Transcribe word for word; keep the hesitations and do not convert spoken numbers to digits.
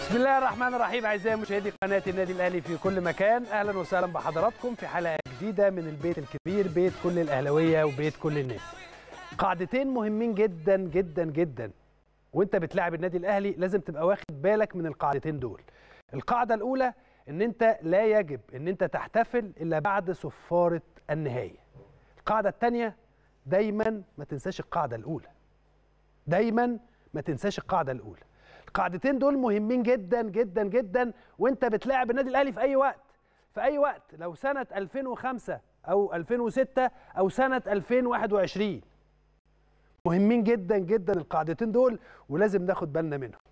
بسم الله الرحمن الرحيم. اعزائي مشاهدي قناه النادي الاهلي في كل مكان، اهلا وسهلا بحضراتكم في حلقه جديده من البيت الكبير، بيت كل الاهلاويه وبيت كل الناس. قاعدتين مهمين جدا جدا جدا وانت بتلاعب النادي الاهلي، لازم تبقى واخد بالك من القاعدتين دول. القاعده الاولى ان انت لا يجب ان انت تحتفل الا بعد صفاره النهايه. القاعده الثانيه دايما ما تنساش القاعده الاولى. دايما ما تنساش القاعده الاولى. القاعدتين دول مهمين جدا جدا جدا وانت بتلاعب النادي الاهلي في اي وقت، في اي وقت، لو سنه ألفين وخمسة او ألفين وستة او سنه ألفين وواحد وعشرين. مهمين جدا جدا القاعدتين دول ولازم ناخد بالنا منهم.